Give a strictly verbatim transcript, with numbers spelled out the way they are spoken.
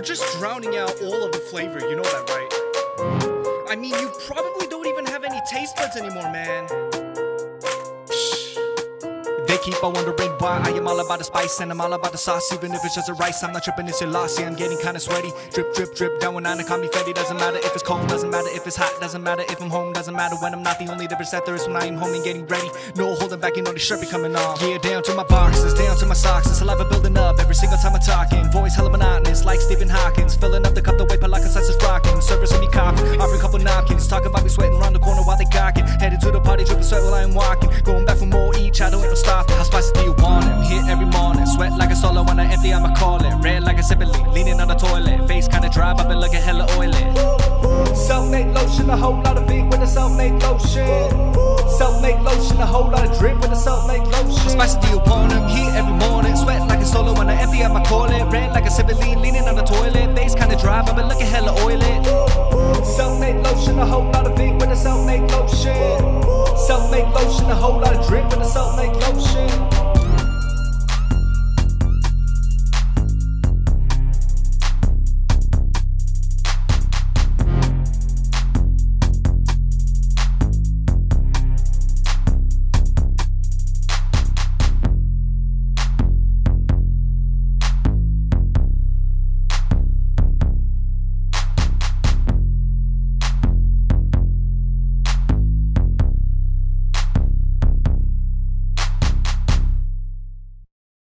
just drowning out all of the flavor, you know that, right? I mean, you probably don't even have any taste buds anymore, man. They keep on wondering why I am all about the spice and I'm all about the sauce. Even if it's just a rice, I'm not tripping, it's your loss. Yeah, I'm getting kinda sweaty. Drip, drip, drip, down when I call me Fetty. Doesn't matter if it's cold, doesn't matter if it's hot, doesn't matter if I'm home, doesn't matter when I'm not. The only difference that there is when I am home and getting ready. No holding back, you know the shirt be coming off. Yeah, down to my boxes, down to my socks. The saliva building up every single time I'm talking. Voice hella monotonous like Stephen Hawkins. Filling up the cup the way Palaka says is rocking. Servicing me coffee, offering a couple napkins. Talking about me sweating around the corner while they gawking. Headed to the party, dripping sweat while I'm walking. Going back for more each, I don't ain't no stopping. How spicy do you want it? Hit every morning, sweat like a solo when I empty, I'ma call it. Red like a Sibylline, leaning on the toilet. Face kinda dry, but been looking hella oily. Self-made lotion, a whole lot of big with a self-made lotion. Self-made lotion, a whole lot of drip with a self-made lotion. How spicy do you want them? Hit every morning, sweat like a solo when I empty, I'ma call it. Red like a Sibylline, leaning on the toilet. Face kinda dry, but been looking hella oily. Self-made lotion, a whole lot of big with a self-made lotion. Self-made lotion, a whole lot of drip with a self-made lotion.